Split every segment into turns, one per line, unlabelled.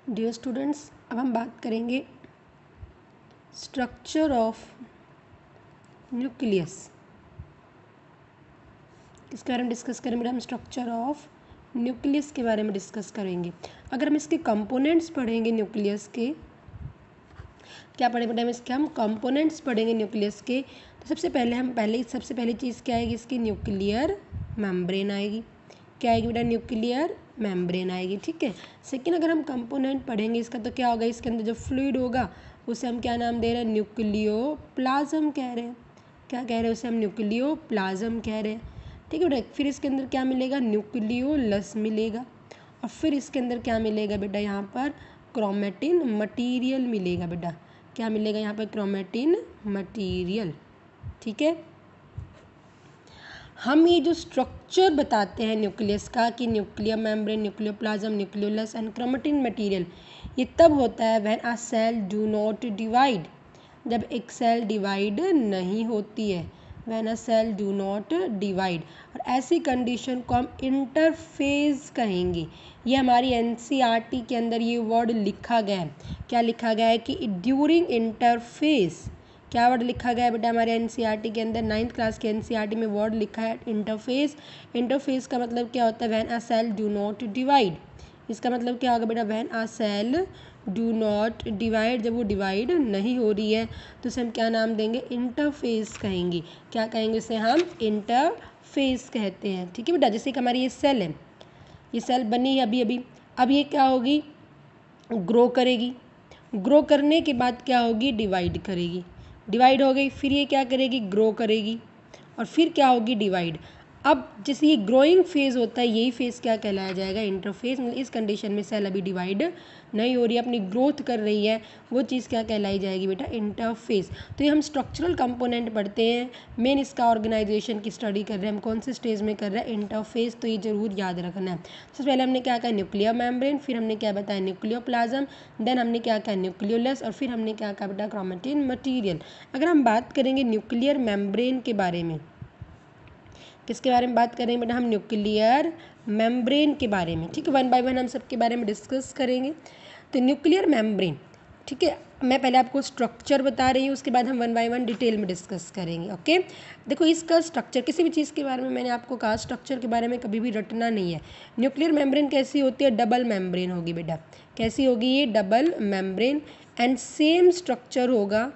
Dear students, अब हम बात करेंगे स्ट्रक्चर ऑफ न्यूक्लियस। किसके बारे में डिस्कस करेंगे बेटा? हम स्ट्रक्चर ऑफ न्यूक्लियस के बारे में डिस्कस करेंगे। अगर हम इसके कंपोनेंट्स पढ़ेंगे न्यूक्लियस के, क्या पढ़ेंगे बेटा? हम कंपोनेंट्स पढ़ेंगे न्यूक्लियस के। तो सबसे पहले चीज़ क्या आएगी? इसकी न्यूक्लियर मेम्ब्रेन आएगी। क्या आएगी बेटा? न्यूक्लियर मेम्ब्रेन आएगी। ठीक है। सेकेंड, अगर हम कंपोनेंट पढ़ेंगे इसका तो क्या होगा? इसके अंदर जो फ्लूइड होगा उसे हम क्या नाम दे रहे हैं? न्यूक्लियोप्लाज्म कह रहे हैं। क्या कह रहे हैं? उसे हम न्यूक्लियोप्लाज्म कह रहे हैं। ठीक है बेटा। फिर इसके अंदर क्या मिलेगा? न्यूक्लियोलस मिलेगा। और फिर इसके अंदर क्या मिलेगा बेटा? यहाँ पर क्रोमेटिन मटीरियल मिलेगा बेटा। क्या मिलेगा यहाँ पर? Chromatin material. ठीक है। हम ये जो स्ट्रक्चर बताते हैं न्यूक्लियस का कि nuclear membrane, nucleoplasm, nucleolus and chromatin material, ये तब होता है when a cell do not divide, जब एक सेल डिवाइड नहीं होती है। When a cell do not divide, और ऐसी कंडीशन को हम इंटरफेज कहेंगे। ये हमारी एनसीईआरटी के अंदर ये वर्ड लिखा गया है। क्या लिखा गया है? कि ड्यूरिंग इंटरफेज। क्या वर्ड लिखा गया है बेटा? हमारे एनसीईआरटी के अंदर 9th क्लास के एनसीईआरटी में वर्ड लिखा है इंटरफेस। इंटरफेस का मतलब क्या होता है? When a cell do not divide. इसका मतलब क्या होगा बेटा? When a cell do not divide, जब वो डिवाइड नहीं हो रही है तो उसे हम क्या नाम देंगे? इंटरफेस कहेंगे। क्या कहेंगे उसे? हम इंटरफेस कहते हैं। ठीक है बेटा। जैसे कि हमारी ये सेल है, ये सेल बनी है अभी अभी। अब ये क्या होगी? ग्रो करेगी। ग्रो करने के बाद क्या होगी? डिवाइड करेगी। डिवाइड हो गई, फिर ये क्या करेगी? ग्रो करेगी, और फिर क्या होगी? डिवाइड। अब जैसे ये ग्रोइंग फेज़ होता है, यही फेज़ क्या कहलाया जाएगा? इंटरफेज। मतलब इस कंडीशन में सेल अभी डिवाइड नहीं हो रही है, अपनी ग्रोथ कर रही है, वो चीज़ क्या कहलाई जाएगी बेटा? इंटरफेज। तो ये हम स्ट्रक्चरल कंपोनेंट पढ़ते हैं, मेन इसका ऑर्गेनाइजेशन की स्टडी कर रहे हैं हम। कौन से स्टेज में कर रहे हैं? इंटरफेज। तो ये जरूर याद रखना है। सबसे पहले हमने क्या कहा? न्यूक्लियर मेम्ब्रेन, फिर हमने क्या बताया? न्यूक्लियोप्लाज्म, देन हमने क्या कहा? न्यूक्लियोलस, और फिर हमने क्या कहा बेटा? Chromatin material. अगर हम बात करेंगे न्यूक्लियर मेम्ब्रेन के बारे में, किसके बारे में बात करेंगे बेटा? हम न्यूक्लियर मेम्ब्रेन के बारे में। ठीक है। वन बाय वन हम सबके बारे में डिस्कस करेंगे। तो न्यूक्लियर मेम्ब्रेन, ठीक है, मैं पहले आपको स्ट्रक्चर बता रही हूँ, उसके बाद हम वन बाय वन डिटेल में डिस्कस करेंगे। ओके। देखो, इसका स्ट्रक्चर, किसी भी चीज़ के बारे में मैंने आपको कहा स्ट्रक्चर के बारे में कभी भी रटना नहीं है। न्यूक्लियर मेम्ब्रेन कैसी होती है? डबल मेम्ब्रेन होगी बेटा। कैसी होगी ये? Double membrane. And same structure होगा,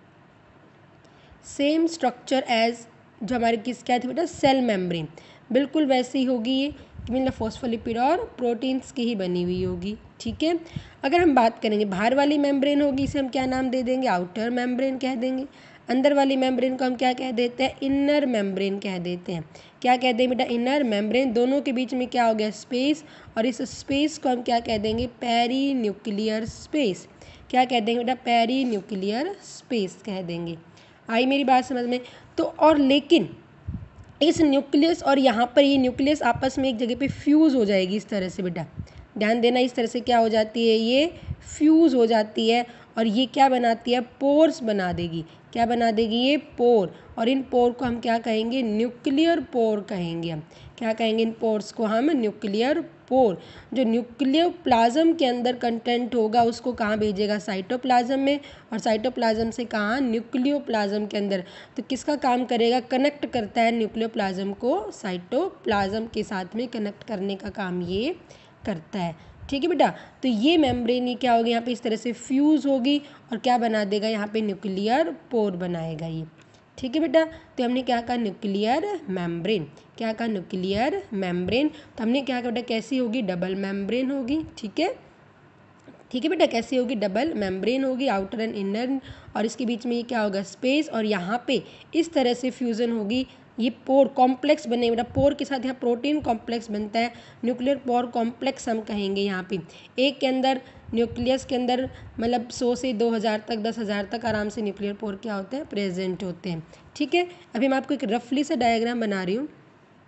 सेम स्ट्रक्चर एज जो हमारे क्या थी बेटा? Cell membrane. बिल्कुल वैसी होगी ये, मतलब फॉस्फोलिपिड और प्रोटीन्स की ही बनी हुई होगी। ठीक है। अगर हम बात करेंगे बाहर वाली मेम्ब्रेन होगी, इसे हम क्या नाम दे देंगे? आउटर मेम्ब्रेन कह देंगे। अंदर वाली मेम्ब्रेन को हम क्या कह देते हैं? इनर मेम्ब्रेन कह देते हैं। क्या कह देंगे बेटा? Inner membrane. दोनों के बीच में क्या हो गया? स्पेस, और इस स्पेस को हम क्या कह देंगे? Perinuclear space. क्या कह देंगे बेटा? पेरी न्यूक्लियर स्पेस कह देंगे। आई मेरी बात समझ में? तो और लेकिन इस न्यूक्लियस और यहाँ पर ये न्यूक्लियस आपस में एक जगह पे फ्यूज़ हो जाएगी इस तरह से बेटा। ध्यान देना, इस तरह से क्या हो जाती है? ये फ्यूज़ हो जाती है, और ये क्या बनाती है? पोर्स बना देगी। क्या बना देगी? ये पोर। और इन पोर को हम क्या कहेंगे? न्यूक्लियर पोर कहेंगे हम। क्या कहेंगे? इन पोर्स को हम न्यूक्लियर पोर। जो न्यूक्लियोप्लाज्म के अंदर कंटेंट होगा उसको कहाँ भेजेगा? साइटोप्लाज्म में, और साइटोप्लाज्म से कहाँ? न्यूक्लियोप्लाज्म के अंदर। तो किसका काम करेगा? कनेक्ट करता है न्यूक्लियोप्लाज्म को साइटोप्लाज्म के साथ में, कनेक्ट करने का काम ये करता है। ठीक है बेटा। तो ये मेम्ब्रेन ही क्या होगी? यहाँ पे इस तरह से फ्यूज़ होगी, और क्या बना देगा? यहाँ पे न्यूक्लियर पोर बनाएगा ये। ठीक है बेटा। तो हमने क्या कहा? Nuclear membrane. क्या कहा? Nuclear membrane. तो हमने क्या कहा बेटा? कैसी होगी? डबल मेम्ब्रेन होगी। ठीक है। ठीक है बेटा। कैसी होगी? डबल मेम्ब्रेन होगी, आउटर एंड इनर, और इसके बीच में ये क्या होगा? स्पेस, और यहाँ पे इस तरह से फ्यूज़न होगी, ये पोर कॉम्प्लेक्स बने बेटा। पोर के साथ यहाँ प्रोटीन कॉम्प्लेक्स बनता है, न्यूक्लियर पोर कॉम्प्लेक्स हम कहेंगे यहाँ पे। एक के अंदर, न्यूक्लियस के अंदर, मतलब 100 से 2000 तक, 10,000 तक आराम से न्यूक्लियर पोर क्या होते हैं? प्रेजेंट होते हैं। ठीक है। अभी मैं आपको एक रफली सा डायग्राम बना रही हूँ।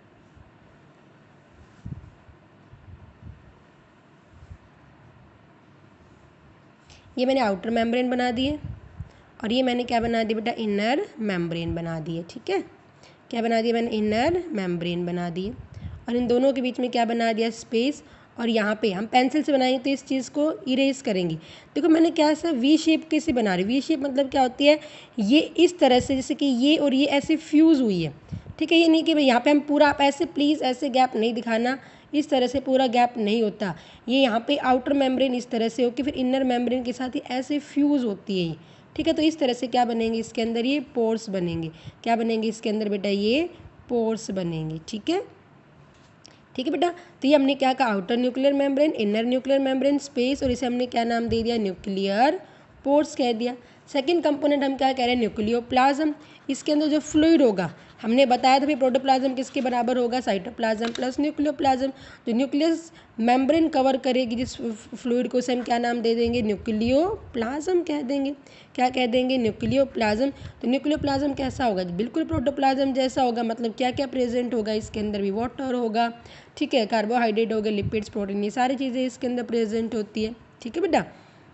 ये मैंने आउटर मेम्ब्रेन बना दिए, और ये मैंने क्या बना दिया बेटा? इनर मेम्ब्रेन बना दिए। ठीक है। क्या बना दिया मैंने? इनर मेम्ब्रेन बना दिए, और इन दोनों के बीच में क्या बना दिया? स्पेस, और यहाँ पे हम पेंसिल से बनाएंगे तो इस चीज़ को इरेज करेंगे। देखो मैंने क्या सा वी शेप कैसे बना रही, वी शेप मतलब क्या होती है, ये इस तरह से जैसे कि ये और ये ऐसे फ्यूज़ हुई है, ठीक है। ये नहीं कि भाई यहाँ पे हम पूरा, आप ऐसे प्लीज़ ऐसे गैप नहीं दिखाना, इस तरह से पूरा गैप नहीं होता। ये यहाँ पे आउटर मेम्ब्रेन इस तरह से होकर फिर इनर मेम्ब्रेन के साथ ही ऐसे फ्यूज़ होती है, ठीक है। तो इस तरह से क्या बनेंगे इसके अंदर, ये पोर्स बनेंगे। क्या बनेंगे इसके अंदर बेटा, ये पोर्स बनेंगे, ठीक है। ठीक है बेटा, तो ये हमने क्या कहा, outer nuclear membrane, inner nuclear membrane, space, और इसे हमने क्या नाम दे दिया, न्यूक्लियर पोर्स कह दिया। सेकंड कंपोनेंट हम क्या कह रहे हैं, न्यूक्लियोप्लाज्म। इसके अंदर जो फ्लूइड होगा, हमने बताया था भाई प्रोटोप्लाज्म किसके बराबर होगा, साइटोप्लाज्म प्लस न्यूक्लियोप्लाज्म। जो न्यूक्लियस मेम्ब्रेन कवर करेगी जिस फ्लूइड को, उसे हम क्या नाम दे देंगे, न्यूक्लियोप्लाज्म कह देंगे। क्या कह देंगे, न्यूक्लियोप्लाज्म। तो न्यूक्लियोप्लाज्म कैसा होगा, बिल्कुल प्रोटोप्लाज्म जैसा होगा, मतलब क्या क्या प्रेजेंट होगा इसके अंदर भी, वाटर होगा, ठीक है, कार्बोहाइड्रेट हो गए, लिपिड्स, प्रोटीन, ये सारी चीज़ें इसके अंदर प्रेजेंट होती है, ठीक है बेटा।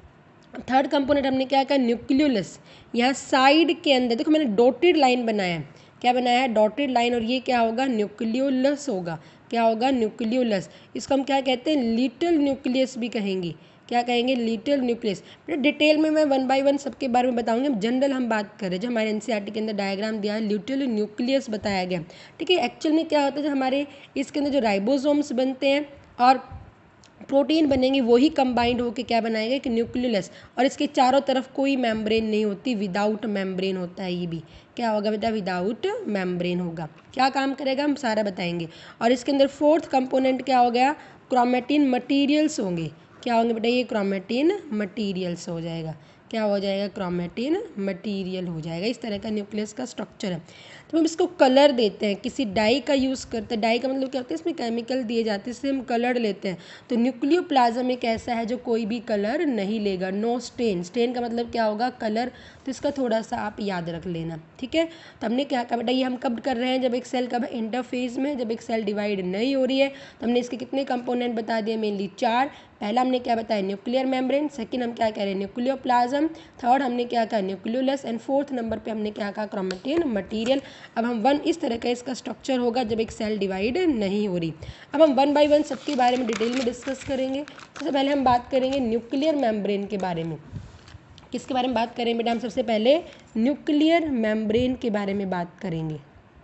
थर्ड कंपोनेंट हमने क्या कहा, न्यूक्लियोलस। यहाँ साइड के अंदर देखो मैंने डॉटेड लाइन बनाया है, क्या बनाया है, डॉटेड लाइन, और ये क्या होगा, न्यूक्लियोलस होगा। क्या होगा, न्यूक्लियोलस। इसको हम क्या कहते हैं, लिटिल न्यूक्लियस भी कहेंगे। क्या कहेंगे, लिटिल न्यूक्लियस। बेटा डिटेल में मैं 1 बाय 1 सबके बारे में बताऊंगी, अब जनरल हम बात करें, जो हमारे एनसीईआरटी के अंदर डायग्राम दिया है, लिटिल न्यूक्लियस बताया गया, ठीक है। एक्चुअल में क्या होता है, जो हमारे इसके अंदर जो राइबोसोम्स बनते हैं और प्रोटीन बनेंगे, वही कंबाइंड होकर क्या बनाएगा, एक न्यूक्लियस, और इसके चारों तरफ कोई मेम्ब्रेन नहीं होती, विदाउट मेम्ब्रेन होता है ये भी। क्या होगा बेटा, विदाउट मेम्ब्रेन होगा। क्या काम करेगा हम सारा बताएंगे। और इसके अंदर फोर्थ कंपोनेंट क्या हो गया, क्रोमेटिन मटीरियल्स होंगे। क्या होंगे बेटा, ये क्रोमेटिन मटीरियल्स हो जाएगा। क्या हो जाएगा, क्रोमेटिन मटीरियल हो जाएगा। इस तरह का न्यूक्लियस का स्ट्रक्चर है। तो हम इसको कलर देते हैं, किसी डाई का यूज़ करते हैं। डाई का मतलब क्या होता है, इसमें केमिकल दिए जाते हैं, इससे हम कलर लेते हैं। तो न्यूक्लियोप्लाज्म एक ऐसा है जो कोई भी कलर नहीं लेगा, नो स्टेन। स्टेन का मतलब क्या होगा, कलर। तो इसका थोड़ा सा आप याद रख लेना, ठीक है। तो हमने क्या कहा बेटा, ये हम कब कर रहे हैं, जब एक सेल कब इंटरफेज में, जब एक सेल डिवाइड नहीं हो रही है। तो हमने इसके कितने कंपोनेंट बता दिए, मेनली 4। पहला हमने क्या बताया, न्यूक्लियर मेम्ब्रेन। सेकंड हम क्या कह रहे हैं, न्यूक्लियोप्लाज्म। थर्ड हमने क्या कहा, न्यूक्लियोलस। एंड फोर्थ नंबर पे हमने क्या कहा, क्रोमेटिन मटीरियल। अब हम इस तरह का इसका स्ट्रक्चर होगा जब एक सेल डिवाइड नहीं हो रही। अब हम 1 बाय 1 सबके बारे में डिटेल में डिस्कस करेंगे। सबसे पहले हम बात करेंगे न्यूक्लियर मेम्ब्रेन के बारे में। किसके बारे में बात करें बेटा, हम सबसे पहले न्यूक्लियर मेम्ब्रेन के बारे में बात करेंगे।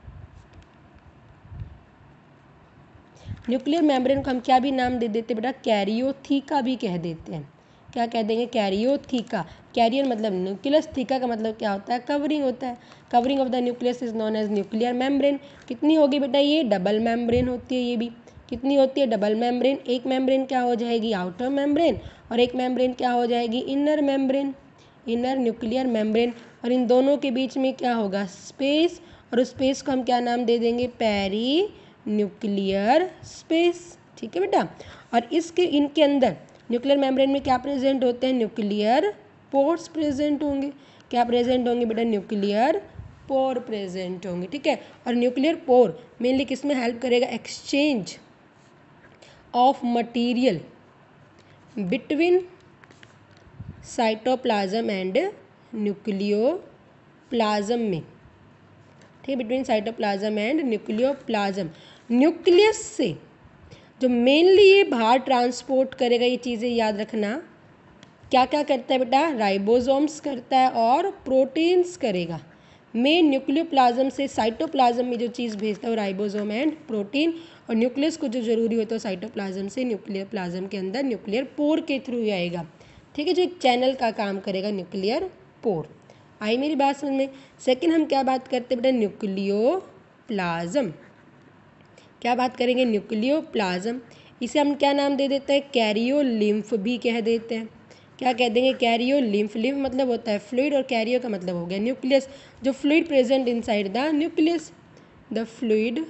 न्यूक्लियर मेम्ब्रेन को हम क्या भी नाम दे देते हैं बेटा, कैरियोथीका भी कह देते हैं। क्या कह देंगे, कैरियोथीका। कैरियर मतलब न्यूक्लियस, थीका का मतलब क्या होता है, कवरिंग होता है। Covering of the nucleus is known as nuclear membrane. कितनी होगी बेटा, ये डबल मेम्ब्रेन होती है, ये भी कितनी होती है, डबल मेम्ब्रेन। एक मेम्ब्रेन क्या हो जाएगी, आउटर मेम्ब्रेन, और एक मेम्ब्रेन क्या हो जाएगी, inner membrane, inner nuclear membrane. और इन दोनों के बीच में क्या होगा, स्पेस, और उस स्पेस को हम क्या नाम दे देंगे, पेरी न्यूक्लियर स्पेस, ठीक है बेटा। और इसके इनके अंदर न्यूक्लियर मेम्ब्रेन में क्या प्रेजेंट होते हैं, न्यूक्लियर पोर्स प्रेजेंट होंगे। क्या प्रेजेंट होंगे बेटा, न्यूक्लियर पोर प्रेजेंट होंगे, ठीक है। और न्यूक्लियर पोर मेनली किस में हेल्प करेगा, exchange of material between cytoplasm and nucleoplasm में, ठीक है, between cytoplasm and nucleoplasm. Nucleus से जो मेनली ये बाहर ट्रांसपोर्ट करेगा, ये चीज़ें याद रखना, क्या क्या करता है बेटा, राइबोसोम्स करता है और प्रोटीन्स करेगा। मेन न्यूक्लियोप्लाज्म से साइटोप्लाज्म में जो चीज़ भेजता है वो राइबोसोम एंड प्रोटीन, और न्यूक्लियस को जो जरूरी होता है साइटोप्लाज्म से न्यूक्लियर प्लाज्म के अंदर न्यूक्लियर पोर के थ्रू आएगा, ठीक है, जो एक चैनल का काम करेगा, न्यूक्लियर पोर। आई मेरी बात समझ में। सेकंड हम क्या बात करते हैं बेटा, न्यूक्लियोप्लाज्म। क्या बात करेंगे, न्यूक्लियोप्लाज्म। इसे हम क्या नाम दे देते हैं, कैरियोलिम्फ भी कह देते हैं। क्या कह देंगे, कैरियोलिम्फ। लिम्फ मतलब होता है फ्लूइड, और कैरियो का मतलब हो गया न्यूक्लियस, जो fluid present inside the nucleus, the fluid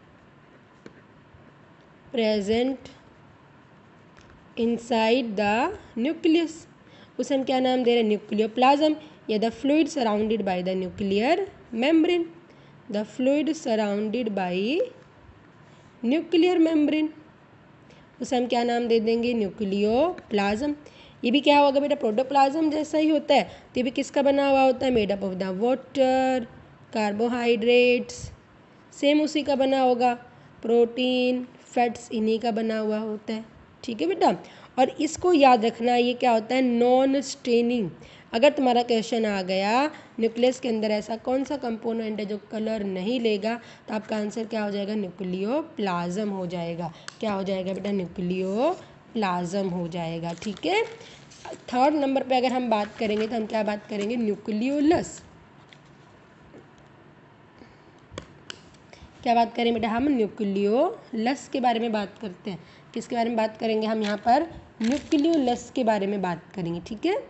present inside the nucleus, उसे हम क्या नाम दे रहे हैं, न्यूक्लियोप्लाज्म, या the fluid surrounded by the nuclear membrane, the fluid surrounded by nuclear membrane, उसे हम क्या नाम दे देंगे, न्यूक्लियोप्लाज्म। ये भी क्या होगा बेटा, प्रोटोप्लाज्म जैसा ही होता है। तो ये भी किसका बना हुआ होता है, made up of the water, carbohydrates, same उसी का बना होगा, प्रोटीन, फैट्स, इन्हीं का बना हुआ होता है, ठीक है बेटा। और इसको याद रखना, ये क्या होता है, नॉन स्टेनिंग। अगर तुम्हारा क्वेश्चन आ गया न्यूक्लियस के अंदर ऐसा कौन सा कंपोनेंट है जो कलर नहीं लेगा, तो आपका आंसर क्या हो जाएगा, न्यूक्लियोप्लाज्म हो जाएगा। क्या हो जाएगा बेटा, न्यूक्लियोप्लाज्म हो जाएगा। ठीक है। थर्ड नंबर पे अगर हम बात करेंगे तो हम क्या बात करेंगे, न्यूक्लियोलस। क्या बात करें बेटा, हम न्यूक्लियोलस के बारे में बात करते हैं। किसके बारे में बात करेंगे हम यहाँ पर, न्यूक्लियोलस के बारे में बात करेंगे। ठीक है,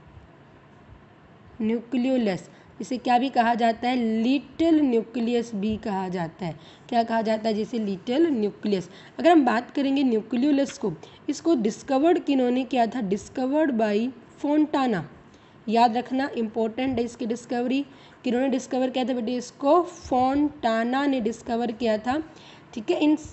न्यूक्लियोलस, इसे क्या भी कहा जाता है, लिटिल न्यूक्लियस भी कहा जाता है। क्या कहा जाता है, जैसे लिटिल न्यूक्लियस। अगर हम बात करेंगे न्यूक्लियोलस को, इसको डिस्कवर्ड किन्होंने किया था, डिस्कवर्ड बाय फोंटाना। याद रखना, इंपॉर्टेंट है इसकी डिस्कवरी। किन्होंने डिस्कवर किया था बेटे, इसको फोंटाना ने डिस्कवर किया था। ठीक है, इन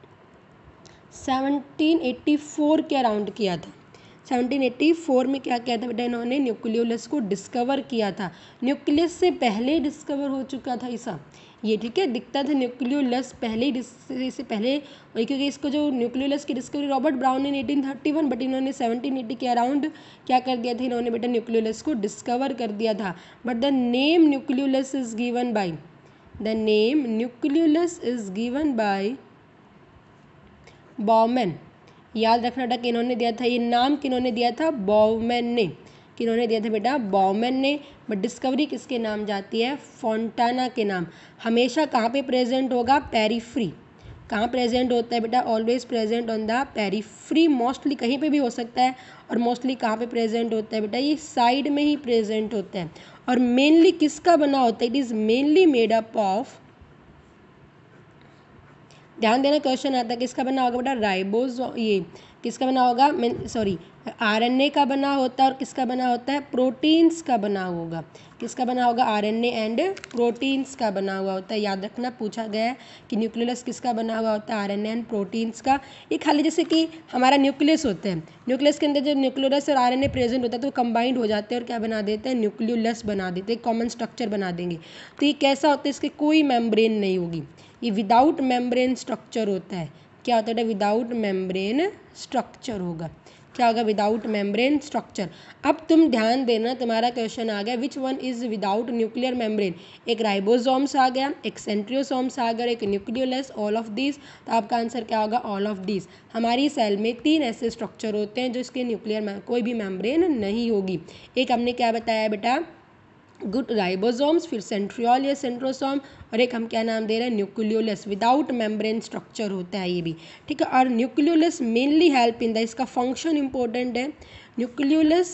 1784 के अराउंड किया था। 1784 में क्या किया था बेटा, इन्होंने न्यूक्लियोलस को डिस्कवर किया था। न्यूक्लियस से पहले डिस्कवर हो चुका था ऐसा ये। ठीक है, दिखता था न्यूक्लियोलस पहले इससे पहले, क्योंकि इसको जो न्यूक्लियोलस की डिस्कवरी रॉबर्ट ब्राउन ने 1831, बट इन्होंने 1780 के अराउंड क्या कर दिया था, इन्होंने बेटा न्यूक्लियोलस को डिस्कवर कर दिया था। But the name nucleolus is given by, the name nucleolus is given by Bowman. याद रखना बेटा, किन्होंने दिया था ये नाम, किन्होंने दिया था, बॉमैन ने। किन्होंने दिया था बेटा, बॉमैन ने। बट डिस्कवरी किसके नाम जाती है, फोंटाना के नाम। हमेशा कहाँ पे प्रेजेंट होगा, पेरीफ्री। कहाँ प्रेजेंट होता है बेटा, always present on the periphery. Mostly कहीं पे भी हो सकता है, और मोस्टली कहाँ पे प्रेजेंट होता है बेटा, ये साइड में ही प्रेजेंट होता है। और मेनली किसका बना होता है, it is mainly made up of, ध्यान देना क्वेश्चन आता है किसका बना होगा बेटा, राइबोज, ये किसका बना होगा, सॉरी आरएनए का बना होता है, और किसका बना होता है, प्रोटीन्स का बना होगा। किसका बना होगा, आरएनए एंड प्रोटीन्स का बना हुआ होता है। याद रखना, पूछा गया है कि न्यूक्लियस किसका बना हुआ होता है, आरएनए एंड प्रोटीन्स का। ये खाली जैसे कि हमारा न्यूक्लियस होता है, न्यूक्लियस के अंदर जो न्यूक्लियस और आरएनए प्रेजेंट होता है तो वो कंबाइंड हो जाते हैं और क्या बना देते हैं, न्यूक्लियोलस बना देते हैं, कॉमन स्ट्रक्चर बना देंगे। तो ये कैसा होता है, इसके कोई मेम्ब्रेन नहीं होगी, ये विदाउट मेम्ब्रेन स्ट्रक्चर होता है। क्या होता है, विदाउट मेम्ब्रेन स्ट्रक्चर होगा। क्या होगा, विदाउट मेम्ब्रेन स्ट्रक्चर। अब तुम ध्यान देना, तुम्हारा क्वेश्चन आ गया, which one is without nuclear membrane. एक राइबोसोम्स आ गया, एक सेंट्रियोसोम्स आ गया, एक न्यूक्लियोलस, ऑल ऑफ दिस। तो आपका आंसर क्या होगा, ऑल ऑफ दिस। हमारी सेल में 3 ऐसे स्ट्रक्चर होते हैं जो इसके न्यूक्लियर कोई भी मेम्ब्रेन नहीं होगी। एक हमने क्या बताया बेटा, गुड राइबोसोम्स, फिर सेंट्रियोल या सेंट्रोसोम, और एक हम क्या नाम दे रहे हैं, न्यूक्लियोलस। विदाउट मेम्ब्रेन स्ट्रक्चर होता है ये भी। ठीक है, और nucleolus mainly help in the, इसका फंक्शन इंपॉर्टेंट है, nucleolus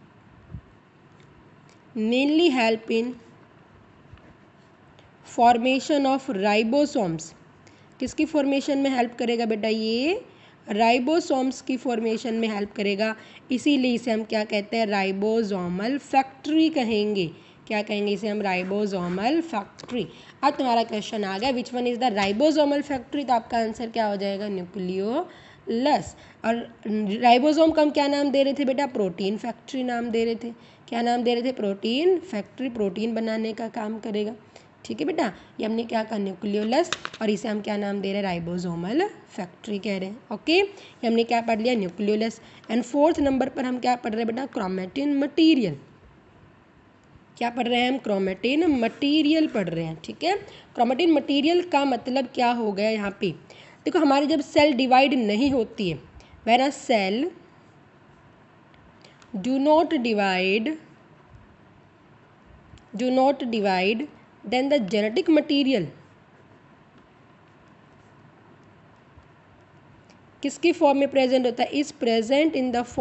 mainly help in formation of ribosomes. किसकी फॉर्मेशन में हेल्प करेगा बेटा, ये राइबोसोम्स की फॉर्मेशन में हेल्प करेगा। इसीलिए इसे हम क्या कहते हैं, राइबोसोमल फैक्ट्री कहेंगे। क्या कहेंगे इसे हम, राइबोसोमल फैक्ट्री। अब तुम्हारा क्वेश्चन आ गया, which one is the ribosomal factory, तो आपका आंसर क्या हो जाएगा, न्यूक्लियोलस। और राइबोसोम का हम क्या नाम दे रहे थे बेटा, प्रोटीन फैक्ट्री नाम दे रहे थे। क्या नाम दे रहे थे, प्रोटीन फैक्ट्री, प्रोटीन बनाने का काम करेगा। ठीक है बेटा, ये हमने क्या कहा, न्यूक्लियोलस, और इसे हम क्या नाम दे रहे हैं, राइबोसोमल फैक्ट्री कह रहे हैं। ओके, ये हमने क्या पढ़ लिया, न्यूक्लियोलस। एंड 4th नंबर पर हम क्या पढ़ रहे हैं बेटा, क्रोमेटिन मटीरियल। क्या पढ़ रहे हैं हम, क्रोमेटिन मटीरियल पढ़ रहे हैं। ठीक है, क्रोमेटिन मटीरियल का मतलब क्या हो गया यहाँ पे, देखो हमारी जब सेल डिवाइड नहीं होती है, when a cell do not divide then the genetic material किसकी फॉर्म में प्रेजेंट होता है, is present in the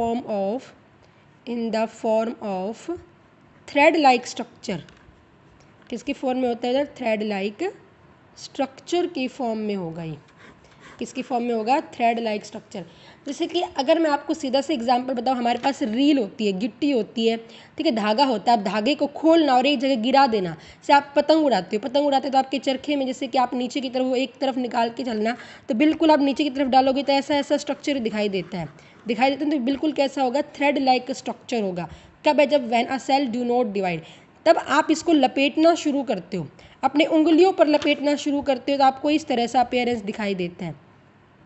form of thread like structure. किसकी फॉर्म में होता है, थ्रेड लाइक स्ट्रक्चर की फॉर्म में होगा। ये किसकी फॉर्म में होगा, थ्रेड लाइक स्ट्रक्चर। जैसे कि अगर मैं आपको सीधा से एग्जांपल बताऊँ, हमारे पास रील होती है, गिट्टी होती है, ठीक है, धागा होता है, आप धागे को खोलना और एक जगह गिरा देना। जैसे आप पतंग उड़ाते हो, पतंग उड़ाते तो आपके चरखे में जैसे कि आप नीचे की तरफ वो एक तरफ निकाल के चलना, तो बिल्कुल आप नीचे की तरफ डालोगे तो ऐसा ऐसा स्ट्रक्चर दिखाई देता है, तो बिल्कुल कैसा होगा, थ्रेड लाइक स्ट्रक्चर होगा। कब है, जब when a cell do not divide, तब आप इसको लपेटना शुरू करते हो, अपने उंगलियों पर लपेटना शुरू करते हो, तो आपको इस तरह से अपीयरेंस दिखाई देता है।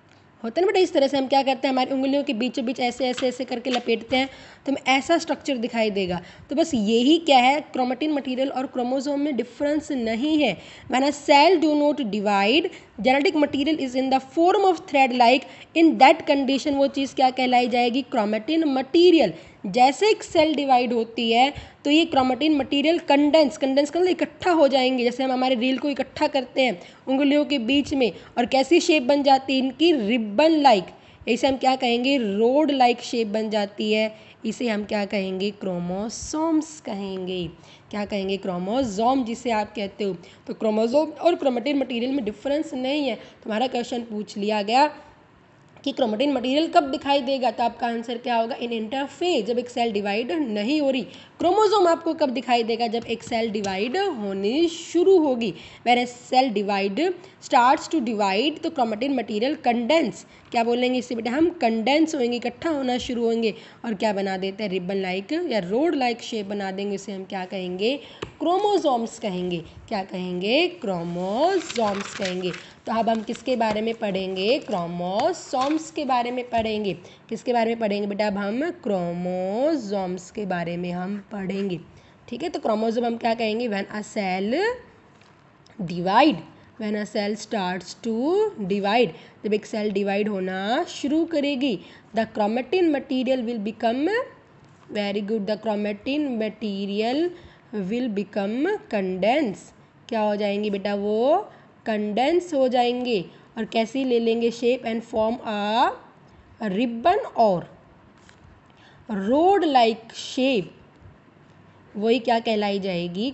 होता है ना बेटा, इस तरह से हम क्या करते हैं, हमारी उंगलियों के बीचों बीच ऐसे ऐसे ऐसे करके लपेटते हैं तो हमें ऐसा स्ट्रक्चर दिखाई देगा। तो बस यही क्या है, क्रोमेटिन मटेरियल और क्रोमोसोम में डिफरेंस नहीं है। When a cell do not divide, genetic material is in the form of thread like, in that condition वो चीज़ क्या कहलाई जाएगी, क्रोमेटिन मटीरियल। जैसे एक सेल डिवाइड होती है तो ये क्रोमेटिन मटेरियल कंडेंस कर इकट्ठा हो जाएंगे, जैसे हम हमारे रील को इकट्ठा करते हैं उंगलियों के बीच में, और कैसी शेप बन जाती है इनकी, रिबन लाइक। इसे हम क्या कहेंगे, रोड लाइक शेप बन जाती है। इसे हम क्या कहेंगे, क्रोमोसोम्स कहेंगे। क्या कहेंगे, क्रोमोसोम जिसे आप कहते हो। तो क्रोमोसोम और क्रोमेटिन मटेरियल में डिफरेंस नहीं है। तुम्हारा क्वेश्चन पूछ लिया गया कि क्रोमेटिन मटेरियल कब दिखाई देगा, तो आपका आंसर क्या होगा, इन इंटरफेज, जब एक सेल डिवाइड नहीं हो रही। क्रोमोसोम आपको कब दिखाई देगा, जब एक सेल डिवाइड होनी शुरू होगी। When a cell divide starts to divide, तो क्रोमेटिन मटेरियल कंडेंस, क्या बोलेंगे इससे बेटा, हम कंडेंस होंगे, इकट्ठा होना शुरू होंगे, और क्या बना देते हैं, रिबन लाइक या रोड लाइक शेप बना देंगे। इसे हम क्या कहेंगे, क्रोमोसोम्स कहेंगे। क्या कहेंगे, क्रोमोसोम्स कहेंगे। तो अब हम किसके बारे में पढ़ेंगे, क्रोमोसोम्स के बारे में पढ़ेंगे। किसके बारे में पढ़ेंगे बेटा, अब हम क्रोमोसोम्स के बारे में हम पढ़ेंगे। ठीक है, तो क्रोमोसोम हम क्या कहेंगे, when a cell divide, when a cell starts to divide, जब एक सेल डिवाइड होना शुरू करेगी, the chromatin material will become, very good, the chromatin material will become condense. क्या हो जाएंगे बेटा, वो कंडेंस हो जाएंगे, और कैसी ले लेंगे shape, and form a ribbon और रोड लाइक शेप। वही क्या कहलाई जाएगी,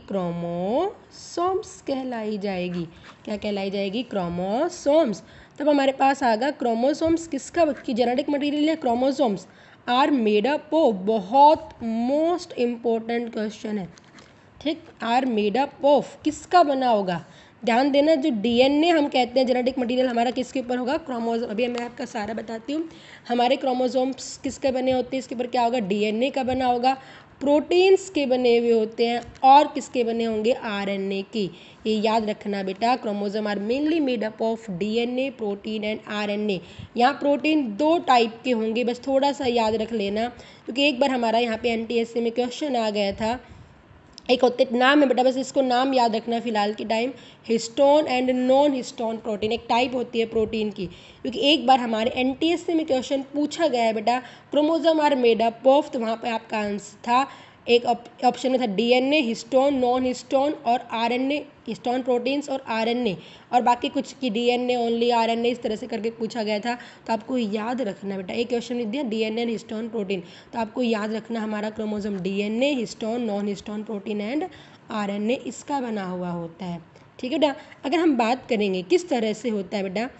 क्रोमोसोम्स कहलाई जाएगी। क्या कहलाई जाएगी, क्रोमोसोम्स। तब हमारे पास आ गया क्रोमोसोम्स किसका, की जेनेटिक मटेरियल है, chromosomes are made up of, बहुत मोस्ट इम्पोर्टेंट क्वेश्चन है। ठीक, आर मेड अप ऑफ, किसका बना होगा, ध्यान देना, जो डीएनए हम कहते हैं जेनेटिक मटेरियल हमारा किसके ऊपर होगा, क्रोमोसोम। अभी मैं आपका सारा बताती हूँ, हमारे क्रोमोसोम्स किसके बने होते हैं, इसके ऊपर क्या होगा, डीएनए का बना होगा, प्रोटीन्स के बने हुए होते हैं, और किसके बने होंगे, आरएनए के। ये याद रखना बेटा, chromosome are mainly made up of DNA, protein and RNA. यहाँ प्रोटीन दो टाइप के होंगे, बस थोड़ा सा याद रख लेना, क्योंकि एक बार हमारा यहाँ पे एनटीएससी में क्वेश्चन आ गया था। एक होते नाम है बेटा, बस इसको नाम याद रखना फिलहाल के time, histone and non histone protein, एक टाइप होती है प्रोटीन की, क्योंकि एक बार हमारे एनटीएससी में क्वेश्चन पूछा गया है बेटा, chromosome are made up of, तो वहाँ पे आपका आंसर था, एक ऑप्शन में था डीएनए, हिस्टोन, नॉन हिस्टोन और आरएनए, हिस्टोन प्रोटीन्स और आरएनए, और बाकी कुछ की डीएनए ओनली, आरएनए, इस तरह से करके पूछा गया था। तो आपको याद रखना बेटा, एक क्वेश्चन लिख दिया डीएनए हिस्टोन प्रोटीन, तो आपको याद रखना हमारा chromosome DNA, histone, non histone protein and RNA इसका बना हुआ होता है। ठीक है बेटा, अगर हम बात करेंगे किस तरह से होता है बेटा,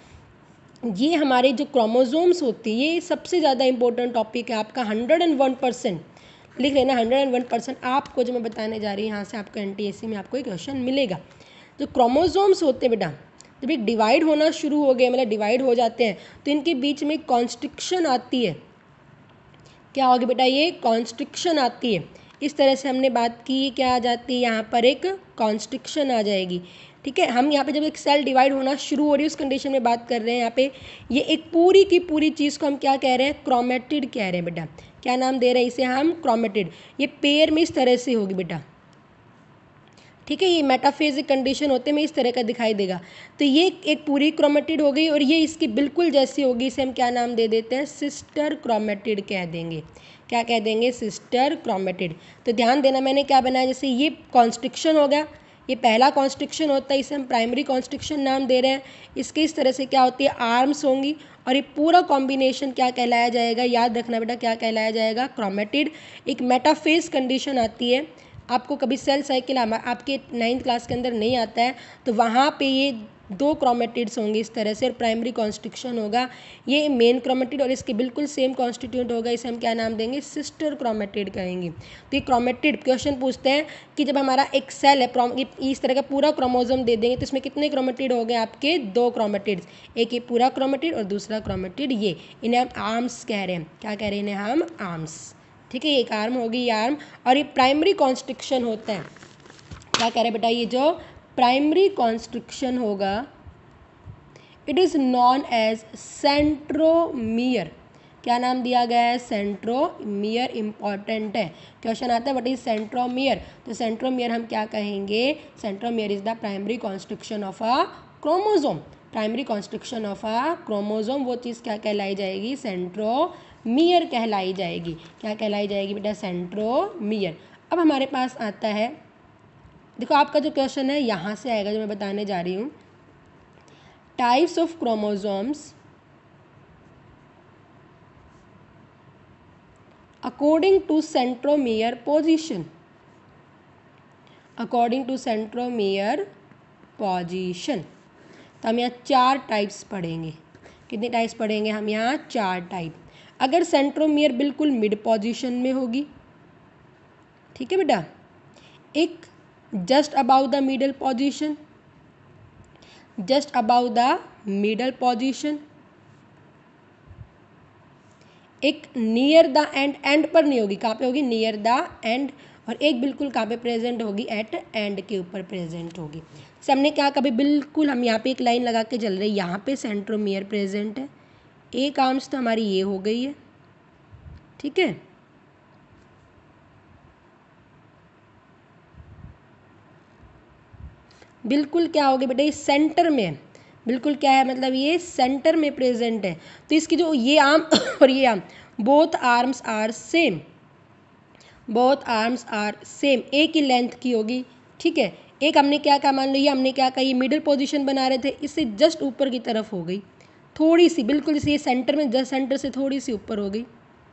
ये हमारे जो क्रोमोसोम्स होती है, ये सबसे ज़्यादा इंपॉर्टेंट टॉपिक है आपका, 101% लिख लेना, 101% आपको जो मैं बताने जा रही हूँ, यहाँ से आपका एनटीएससी में आपको एक क्वेश्चन मिलेगा। जो क्रोमोसोम्स होते हैं बेटा, जब एक डिवाइड होना शुरू हो गए, मतलब डिवाइड हो जाते हैं, तो इनके बीच में कॉन्स्ट्रिक्शन आती है। क्या होगी बेटा, ये कॉन्स्ट्रिक्शन आती है। इस तरह से हमने बात की, क्या आ जाती है, यहाँ पर एक कॉन्स्ट्रिक्शन आ जाएगी। ठीक है, हम यहाँ पे जब एक सेल डिवाइड होना शुरू हो रही है उस कंडीशन में बात कर रहे हैं। यहाँ पे ये एक पूरी की पूरी चीज़ को हम क्या कह रहे हैं, क्रोमेटिड कह रहे हैं बेटा। क्या नाम दे रहे हैं इसे हम, क्रोमेटिड। ये पेयर में इस तरह से होगी बेटा। ठीक है, ये मेटाफेजिक कंडीशन होते में इस तरह का दिखाई देगा। तो ये एक पूरी क्रोमेटिड हो गई, और ये इसकी बिल्कुल जैसी होगी, इसे हम क्या नाम दे देते हैं, सिस्टर क्रोमेटिड कह देंगे। क्या कह देंगे, सिस्टर क्रोमेटिड। तो ध्यान देना, मैंने क्या बनाया, जैसे ये कॉन्स्ट्रिक्शन हो गया, ये पहला कॉन्स्ट्रिक्शन होता है, इसे हम प्राइमरी कॉन्स्ट्रिक्शन नाम दे रहे हैं। इसके इस तरह से क्या होती है, आर्म्स होंगी, और ये पूरा कॉम्बिनेशन क्या कहलाया जाएगा, याद रखना बेटा, क्या कहलाया जाएगा, क्रोमेटिड। एक मेटाफेज कंडीशन आती है, आपको कभी सेल साइकिल आपके 9th क्लास के अंदर नहीं आता है, तो वहाँ पे ये दो क्रोमेटिड्स होंगे इस तरह से, और प्राइमरी कॉन्स्ट्रिक्शन होगा, ये मेन क्रोमेटिड, और इसके बिल्कुल सेम कॉन्स्टिट्यूट होगा, इसे हम क्या नाम देंगे, सिस्टर क्रोमेटिड कहेंगे। तो ये क्रोमेटिड क्वेश्चन पूछते हैं कि जब हमारा एक सेल है, इस तरह का पूरा क्रोमोसोम दे देंगे, तो इसमें कितने क्रोमेटिड हो गए आपके, 2 क्रोमेटिड्स, एक ये पूरा क्रोमेटिड और दूसरा क्रोमेटिड ये, इन्हें हम आर्म्स कह रहे हैं। क्या कह रहे हैं, इन्हें हम आर्म्स। ठीक है, एक आर्म होगी, ये आर्म, और ये प्राइमरी कॉन्स्ट्रिक्शन होता है। क्या कह रहे हैं बेटा, ये जो प्राइमरी कॉन्स्ट्रिक्शन होगा, it is known as centromere. क्या नाम दिया गया है? सेंट्रोमियर। इंपॉर्टेंट है, क्वेश्चन आता है व्हाट इज सेंट्रोमियर। तो सेंट्रोमियर हम क्या कहेंगे? Centromere is the primary constriction of a chromosome. Primary constriction of a chromosome, वो चीज़ क्या कहलाई जाएगी? सेंट्रोमियर कहलाई जाएगी। क्या कहलाई जाएगी बेटा? सेंट्रोमियर। अब हमारे पास आता है, देखो आपका जो क्वेश्चन है यहाँ से आएगा, जो मैं बताने जा रही हूँ। Types of chromosomes according to centromere position, according to centromere position। तो हम यहाँ 4 टाइप्स पढ़ेंगे। कितने टाइप्स पढ़ेंगे हम यहाँ? 4 टाइप। अगर सेंट्रोमियर बिल्कुल मिड पोजीशन में होगी, ठीक है बेटा, एक just about the middle position, just about the middle position, एक नियर द एंड, एंड पर नहीं होगी, कहाँ पे होगी? Near the end. और एक बिल्कुल कहाँ पे प्रेजेंट होगी? एट एंड के ऊपर प्रेजेंट होगी। जैसे हमने क्या कभी बिल्कुल, हम यहाँ पे एक लाइन लगा के चल रहे हैं, यहाँ पे सेंट्रोमियर प्रेजेंट है। एक आर्म्स तो हमारी ये हो गई है, ठीक है। बिल्कुल क्या होगी बेटा? ये सेंटर में, बिल्कुल क्या है मतलब ये सेंटर में प्रेजेंट है। तो इसकी जो ये आर्म और ये arm, both arms are same, both arms are same, एक ही लेंथ की होगी, ठीक है। एक हमने क्या कहा? मान लो ये हमने क्या कहा? ये मिडिल पोजीशन बना रहे थे, इससे जस्ट ऊपर की तरफ हो गई थोड़ी सी, बिल्कुल जैसे ये सेंटर में, जस्ट सेंटर से थोड़ी सी ऊपर हो गई।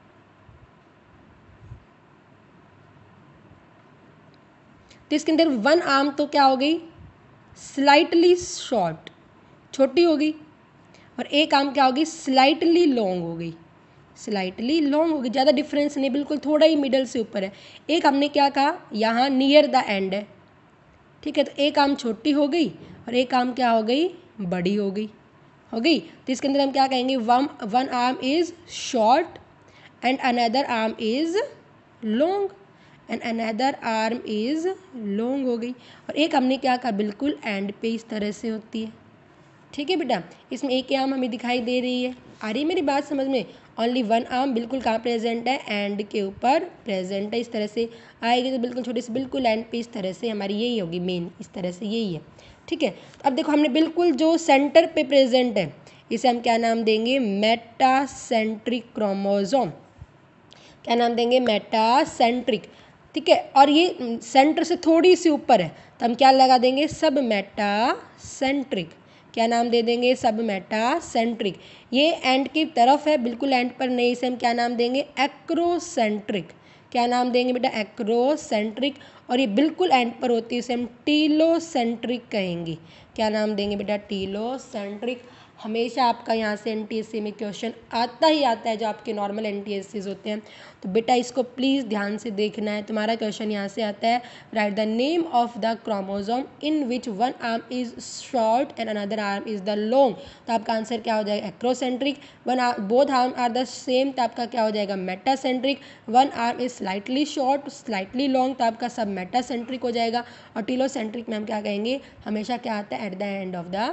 तो इसके अंदर वन आर्म तो क्या हो गई? स्लाइटली शॉर्ट, छोटी हो गई। और एक आर्म क्या होगी? स्लाइटली लॉन्ग हो गई, स्लाइटली लॉन्ग होगी। ज़्यादा डिफरेंस नहीं, बिल्कुल थोड़ा ही मिडल से ऊपर है। एक हमने क्या कहा? यहाँ नियर द एंड है, ठीक है। तो एक आर्म छोटी हो गई और एक आर्म क्या हो गई? बड़ी हो गई, हो गई। तो इसके अंदर हम क्या कहेंगे? One arm is short and another arm is long, and another arm is long हो गई। और एक हमने क्या कहा? बिल्कुल एंड पे इस तरह से होती है, ठीक है बेटा। इसमें एक आर्म हमें दिखाई दे रही है, आ रही है मेरी बात समझ में? ओनली वन आर्म बिल्कुल कहाँ प्रेजेंट है? एंड के ऊपर प्रेजेंट है। इस तरह से आएगी तो बिल्कुल छोटी सी, बिल्कुल एंड पे इस तरह से हमारी यही होगी मेन, इस तरह से यही है, ठीक है। तो अब देखो हमने बिल्कुल जो सेंटर पे प्रेजेंट है, इसे हम क्या नाम देंगे? Metacentric chromosome. क्या नाम देंगे? मेटासेंट्रिक, ठीक है। और ये सेंटर से थोड़ी सी ऊपर है तो हम क्या लगा देंगे? सब मेटासेंट्रिक। क्या नाम दे देंगे? सब मेटासेंट्रिक। ये एंड की तरफ है, बिल्कुल एंड पर नहीं, इसे हम क्या नाम देंगे? एक्रोसेंट्रिक। क्या नाम देंगे बेटा? एक्रोसेंट्रिक। और ये बिल्कुल एंड पर होती है, इसे हम टीलोसेंट्रिक कहेंगे। क्या नाम देंगे बेटा? टीलोसेंट्रिक। हमेशा आपका यहाँ से एनटीएससी में क्वेश्चन आता ही आता है, जो आपके नॉर्मल एनटीएससीज होते हैं। तो बेटा इसको प्लीज़ ध्यान से देखना है। तुम्हारा क्वेश्चन यहाँ से आता है, right the name of the chromosome in which one arm is short and another arm is the long. तो आपका आंसर क्या हो जाएगा? Acrocentric. Both arm are the same, तो आपका क्या हो जाएगा? Metacentric. One arm is slightly short, slightly long, तो आपका सब मेटासेंट्रिक हो जाएगा। और टीलोसेंट्रिक में हम क्या कहेंगे? हमेशा क्या आता है? At the end of the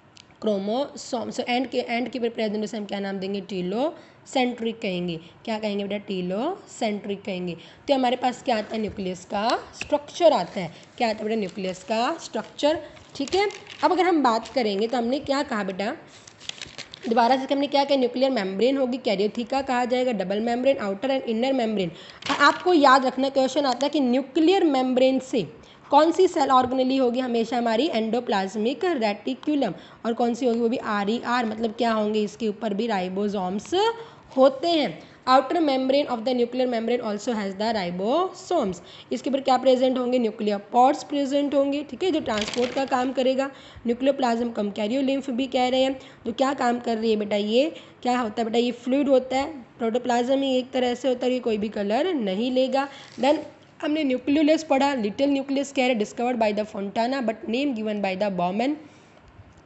chromosome. So end के प्रेजेंट से हम क्या नाम देंगे? टीलोसेंट्रिक कहेंगे। क्या कहेंगे बेटा? टीलोसेंट्रिक कहेंगे। तो हमारे पास क्या आता है? न्यूक्लियस का स्ट्रक्चर आता है। क्या आता है बेटा? न्यूक्लियस का स्ट्रक्चर, ठीक है। अब अगर हम बात करेंगे तो हमने क्या कहा बेटा? दोबारा से हमने क्या कहा? न्यूक्लियर मेम्ब्रेन होगी, कैरियोथिका कहा जाएगा, double membrane, outer and inner membrane. आपको याद रखना, क्वेश्चन आता है कि न्यूक्लियर मेम्ब्रेन से कौन सी सेल ऑर्गेनेली होगी? हमेशा हमारी एंडोप्लाज्मिक रेटिक्यूलम। और कौन सी होगी? वो भी RER, मतलब क्या होंगे? इसके ऊपर भी राइबोसोम्स होते हैं। Outer membrane of the nuclear membrane also has the ribosomes. इसके ऊपर क्या प्रेजेंट होंगे? न्यूक्लियर पॉड्स प्रेजेंट होंगे, ठीक है, जो ट्रांसपोर्ट का काम करेगा। न्यूक्लियोप्लाज्म कम कैरियोलिम्फ भी कह रहे हैं, जो क्या काम कर रही है बेटा? ये क्या होता है बेटा? ये फ्लूइड होता है। प्रोटोप्लाज्म ही एक तरह से होता है कि कोई भी कलर नहीं लेगा। देन हमने न्यूक्लियोलस पढ़ा, लिटिल न्यूक्लियस कह रहे, discovered by the Fontana but name given by the Bowman.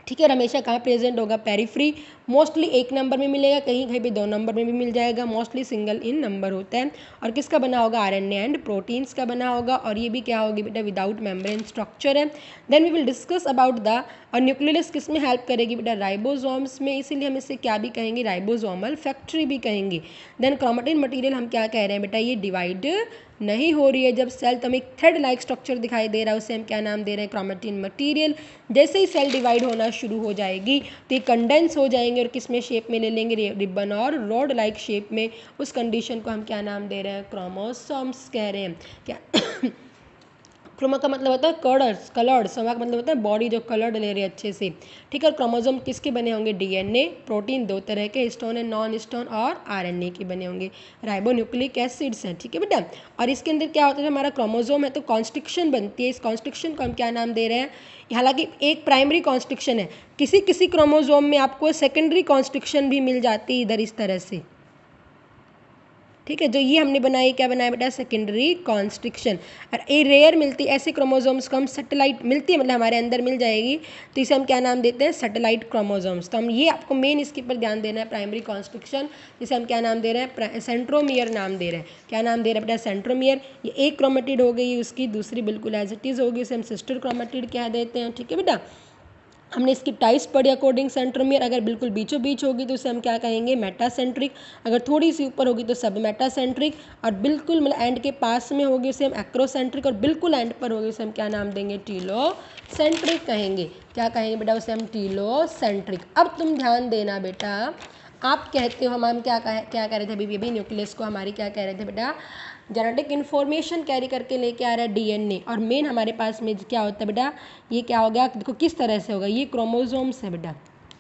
ठीक है। और हमेशा कहाँ प्रेजेंट होगा, पेरिफ्री। मोस्टली 1 नंबर में मिलेगा, कहीं कहीं पे 2 नंबर में भी मिल जाएगा, मोस्टली सिंगल इन नंबर होता है। और किसका बना होगा, आरएनए एंड प्रोटीन्स का बना होगा। और ये भी क्या होगी बेटा, विदाउट मेम्ब्रेन स्ट्रक्चर है। Then we will discuss about the, और न्यूक्लियस किस में हेल्प करेगी बेटा, राइबोसोम्स में, इसीलिए हम इसे क्या भी कहेंगे, राइबोसोमल फैक्ट्री भी कहेंगे। देन क्रोमेटिन मटीरियल हम क्या कह रहे हैं बेटा, ये डिवाइड नहीं हो रही है जब सेल, तो हमें एक थ्रेड लाइक स्ट्रक्चर दिखाई दे रहा है, उसे हम क्या नाम दे रहे हैं, क्रोमेटिन मटीरियल। जैसे ही सेल डिवाइड होना शुरू हो जाएगी तो ये कंडेंस हो जाएंगे और किस में शेप में ले लेंगे, रिबन और रॉड लाइक शेप में। उस कंडीशन को हम क्या नाम दे रहे हैं, क्रोमोसोम्स कह रहे हैं। क्या क्रोमा का मतलब होता है कलर्स, कलर्ड। सोमा का मतलब होता है बॉडी जो कलर्ड ले रही है अच्छे से। ठीक है। और क्रोमोसोम किसके बने होंगे, डीएनए, प्रोटीन 2 तरह के, स्टोन एंड नॉन स्टोन, और आरएनए के बने होंगे, राइबोन्यूक्लिक एसिड्स हैं। ठीक है बेटा। और इसके अंदर क्या होता है, हमारा क्रोमोसोम है तो कॉन्स्ट्रिक्शन बनती है, इस कॉन्स्ट्रिक्शन को हम क्या नाम दे रहे हैं, हालांकि एक प्राइमरी कॉन्स्ट्रिक्शन है, किसी किसी क्रोमोसोम में आपको सेकेंडरी कॉन्स्ट्रिक्शन भी मिल जाती है इधर इस तरह से। ठीक है। जो ये हमने बनाई, क्या बनाया बेटा, सेकेंडरी कॉन्स्ट्रिक्शन। और ये रेयर मिलती है, ऐसे क्रोमोसोम्स को हम सैटेलाइट मिलती है, मतलब हमारे अंदर मिल जाएगी, तो इसे हम क्या नाम देते हैं, सैटेलाइट क्रोमोसोम्स। तो हम ये आपको मेन इसके ऊपर ध्यान देना है, प्राइमरी कॉन्स्ट्रिक्शन, जिसे हम क्या नाम दे रहे हैं, सेंट्रोमियर नाम दे रहे हैं। क्या नाम दे रहे हैं बेटा, सेंट्रोमियर। ये एक क्रोमेटिड हो गई, उसकी दूसरी बिल्कुल एज इट इज होगी, उसे हम सिस्टर क्रोमेटिड कह देते हैं। ठीक है बेटा। हमने इसकी टाइप्स पढ़ी अकॉर्डिंग सेंट्रोमियर, अगर बिल्कुल बीचों बीच होगी तो उसे हम क्या कहेंगे, मेटासेंट्रिक। अगर थोड़ी सी ऊपर होगी तो सब मेटासेंट्रिक, और बिल्कुल मतलब एंड के पास में होगी उसे हम एक्रोसेंट्रिक, और बिल्कुल एंड पर होगी उसे हम क्या नाम देंगे, टीलोसेंट्रिक कहेंगे। क्या कहेंगे बेटा, उसे हम टीलोसेंट्रिक। अब तुम ध्यान देना बेटा, आप कहते हो हम क्या कह रहे थे अभी न्यूक्लियस को हमारी क्या कह रहे थे बेटा, जेनेटिक इन्फॉर्मेशन कैरी करके लेके आ रहा है डीएनए। और मेन हमारे पास में क्या होता है बेटा, ये क्या हो गया, देखो किस तरह से होगा, ये क्रोमोसोम्स है बेटा,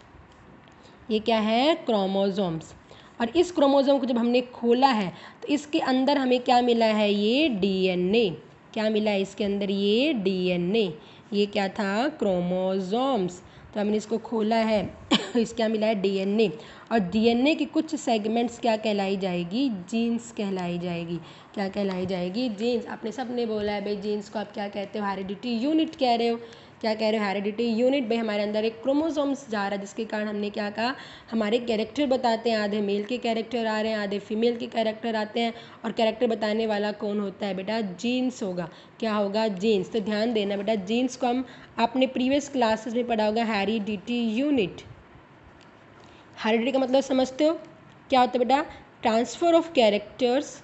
ये क्या है, क्रोमोसोम्स। और इस क्रोमोसोम को जब हमने खोला है तो इसके अंदर हमें क्या मिला है, ये डीएनए। क्या मिला है इसके अंदर, ये डीएनए। ये क्या था, क्रोमोसोम्स। तो हमने इसको खोला है इस क्या मिला है, डीएनए। और डीएनए की कुछ सेगमेंट्स क्या कहलाई जाएगी, जीन्स कहलाई जाएगी। क्या कहलाई जाएगी, जीन्स। आपने सबने बोला है भाई जीन्स को आप क्या कहते हो, हेरिडिटी यूनिट कह रहे हो। क्या कह रहे हो, हेरिडिटी यूनिट। भाई हमारे अंदर एक क्रोमोसोम्स जा रहा है, जिसके कारण हमने क्या कहा, हमारे कैरेक्टर बताते हैं, आधे मेल के कैरेक्टर आ रहे हैं, आधे फीमेल के कैरेक्टर आते हैं। और कैरेक्टर बताने वाला कौन होता है बेटा, जीन्स होगा। क्या होगा, जीन्स। तो ध्यान देना बेटा, जीन्स को हम आपने प्रीवियस क्लासेस में पढ़ा होगा, हेरिडिटी यूनिट। हेरिडिटी का मतलब समझते हो, क्या होता है बेटा, transfer of characters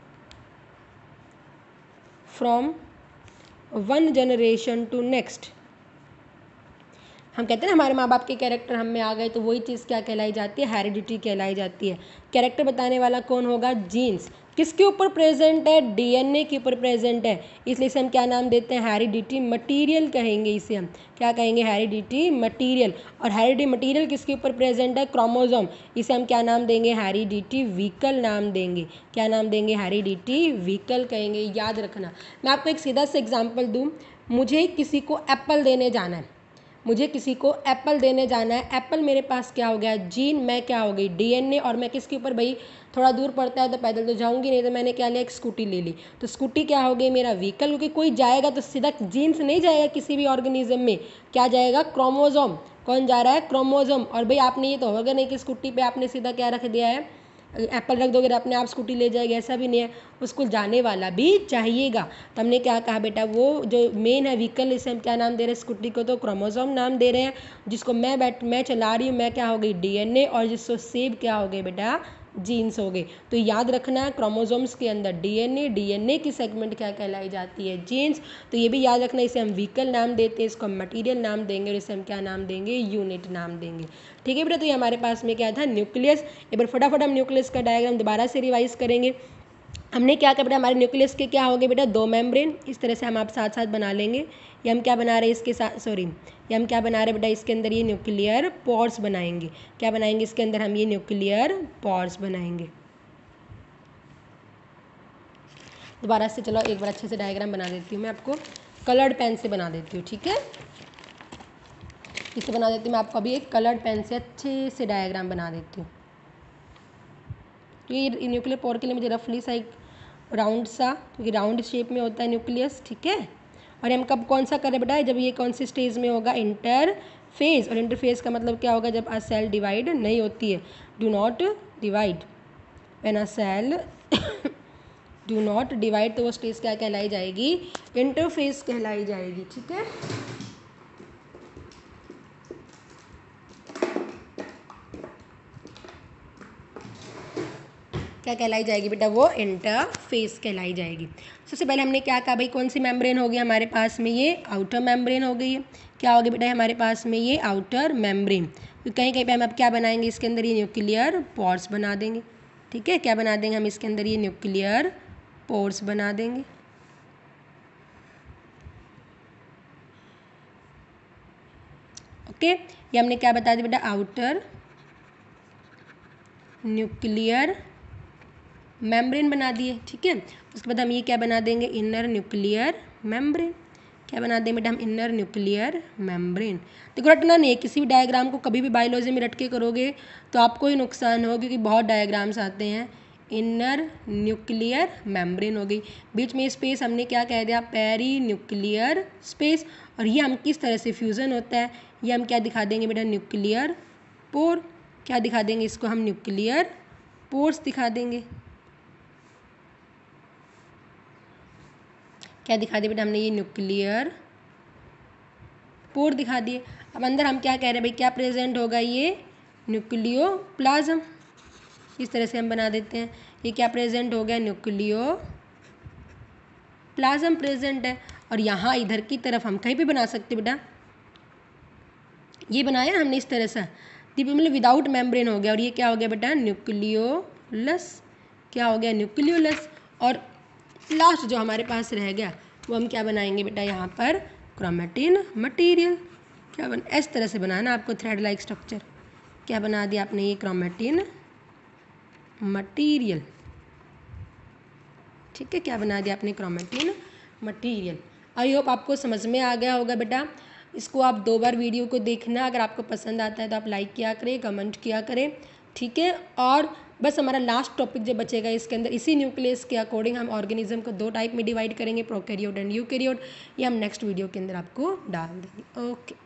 from one generation to next. हम कहते हैं ना हमारे माँ बाप के कैरेक्टर हम में आ गए, तो वही चीज़ क्या कहलाई जाती है, हेरिडिटी कहलाई जाती है। कैरेक्टर बताने वाला कौन होगा, जीन्स। किसके ऊपर प्रेजेंट है, डीएनए के ऊपर प्रेजेंट है, इसलिए इसे हम क्या नाम देते हैं, हेरिडिटी मटीरियल कहेंगे इसे हम। क्या कहेंगे, हेरिडिटी मटीरियल। और हेरिडिटी मटीरियल किसके ऊपर प्रेजेंट है, क्रोमोसोम। इसे हम क्या नाम देंगे, हेरिडिटी व्हीकल नाम देंगे। क्या नाम देंगे, हेरिडिटी व्हीकल कहेंगे। याद रखना। मैं आपको एक सीधा सा एग्जाम्पल दूँ, मुझे किसी को एप्पल देने जाना है, मुझे किसी को एप्पल देने जाना है। एप्पल मेरे पास क्या हो गया, जीन। मैं क्या हो गई, डीएनए। और मैं किसके ऊपर, भाई थोड़ा दूर पड़ता है तो पैदल तो जाऊंगी नहीं, तो मैंने क्या लिया, एक स्कूटी ले ली। तो स्कूटी क्या हो गई, मेरा व्हीकल। क्योंकि कोई जाएगा तो सीधा जीन्स नहीं जाएगा किसी भी ऑर्गेनिज्म में, क्या जाएगा, क्रोमोसोम। कौन जा रहा है, क्रोमोसोम। और भाई आपने ये तो होगा नहीं कि स्कूटी पे आपने सीधा क्या रख दिया है, एप्पल रख दोगे अपने आप स्कूटी ले जाएगी, ऐसा भी नहीं है, उसको जाने वाला भी चाहिएगा। तो हमने क्या कहा बेटा, वो जो मेन है व्हीकल, इसे हम क्या नाम दे रहे हैं, स्कूटी को तो क्रोमोसोम नाम दे रहे हैं। जिसको मैं चला रही हूँ, मैं क्या हो गई, डीएनए। और जिसको सेब क्या हो गए बेटा, जीन्स हो गए। तो याद रखना, क्रोमोसोम्स के अंदर डीएनए, डीएनए की सेगमेंट क्या कहलाई जाती है, जीन्स। तो ये भी याद रखना, इसे हम व्हीकल नाम देते हैं, इसको हम मटीरियल नाम देंगे, और इसे हम क्या नाम देंगे, यूनिट नाम देंगे। ठीक है बेटा। तो ये हमारे पास में क्या था, न्यूक्लियस। एक बार फटाफट हम न्यूक्लियस का डायग्राम दोबारा से रिवाइज करेंगे। हमने क्या किया बेटा, हमारे न्यूक्लियस के क्या हो गए बेटा, 2 मेम्ब्रेन। इस तरह से हम आप साथ साथ बना लेंगे। ये हम क्या बना रहे हैं इसके साथ, सॉरी, ये हम क्या बना रहे हैं बेटा, इसके अंदर ये न्यूक्लियर पोर्स बनाएंगे। क्या बनाएंगे, इसके अंदर हम ये न्यूक्लियर पोर्स बनाएंगे। दोबारा से चलो एक बार अच्छे से डायग्राम बना देती हूँ मैं आपको, कलर्ड पेन से बना देती हूँ। ठीक है, इसे बना देती हूँ मैं आपको अभी एक कलर्ड पेन से अच्छे से डायग्राम बना देती हूँ। तो ये न्यूक्लियर पोर के लिए मुझे रफली सा एक राउंड सा, क्योंकि राउंड शेप में होता है न्यूक्लियस। ठीक है। और हम कब कौन सा करें बेटा, जब ये कौन सी स्टेज में होगा, फेज, और इंटरफेज का मतलब क्या होगा जब अ सेल डिवाइड नहीं होती है, do not divide. When a cell do not divide तो वो स्टेज क्या कहलाई जाएगी, इंटरफेज कहलाई जाएगी। ठीक है, क्या कहलाई जाएगी बेटा, वो इंटरफेस कहलाई जाएगी। सबसे पहले हमने क्या कहा भाई, कौन सी मेम्ब्रेन होगी हमारे पास में, ये आउटर मेम्ब्रेन हो गई है। क्या होगी बेटा हमारे पास में, ये आउटर मेम्ब्रेन। तो कहीं कहीं पे हम अब क्या बनाएंगे, इसके अंदर ये न्यूक्लियर पोर्स बना देंगे। ठीक है, क्या बना देंगे हम इसके अंदर, ये न्यूक्लियर पोर्स बना देंगे। ओके, ये हमने क्या बता दिया बेटा, आउटर न्यूक्लियर मेम्ब्रेन बना दिए। ठीक है, उसके बाद हम ये क्या बना देंगे, इनर न्यूक्लियर मेम्ब्रेन। क्या बना देंगे बेटा हम, इनर न्यूक्लियर मेम्ब्रेन। देखो रटना नहीं है, किसी भी डायग्राम को कभी भी बायोलॉजी में रट के करोगे तो आपको ही नुकसान हो, क्योंकि बहुत डायग्राम्स आते हैं। इनर न्यूक्लियर मेम्ब्रेन हो गई, बीच में स्पेस हमने क्या कह दिया, पेरी न्यूक्लियर स्पेस। और ये हम किस तरह से फ्यूज़न होता है, ये हम क्या दिखा देंगे बेटा, न्यूक्लियर पोर। क्या दिखा देंगे इसको हम, न्यूक्लियर पोर्स दिखा देंगे। क्या दिखा दिया बेटा हमने, ये न्यूक्लियर पोर दिखा दिए। अब अंदर हम क्या कह रहे हैं भाई, क्या प्रेजेंट होगा, ये न्यूक्लियोप्लाज्म। इस तरह से हम बना देते हैं, ये क्या प्रेजेंट हो गया, न्यूक्लियोप्लाज्म प्रेजेंट है। और यहाँ इधर की तरफ हम कहीं भी बना सकते बेटा, ये बनाया हमने इस तरह से, मतलब विदाउट मेम्ब्रेन हो गया। और ये क्या हो गया बेटा, न्यूक्लियोलस। क्या हो गया, न्यूक्लियोलस। और लास्ट जो हमारे पास रह गया वो हम क्या बनाएंगे बेटा, यहाँ पर क्रोमेटिन मटेरियल। क्या इस तरह से बनाना आपको, थ्रेड लाइक स्ट्रक्चर। क्या बना दिया आपने, ये क्रोमेटिन मटेरियल। ठीक है, क्या बना दिया आपने, क्रोमेटिन मटेरियल। आई होप आपको समझ में आ गया होगा बेटा। इसको आप 2 बार वीडियो को देखना, अगर आपको पसंद आता है तो आप लाइक किया करें, कमेंट किया करें। ठीक है, और बस हमारा लास्ट टॉपिक जो बचेगा इसके अंदर, इसी न्यूक्लियस के अकॉर्डिंग हम ऑर्गेनिज्म को 2 टाइप में डिवाइड करेंगे, प्रोकैरियोट एंड यूकैरियोट। ये हम नेक्स्ट वीडियो के अंदर आपको डाल देंगे। ओके।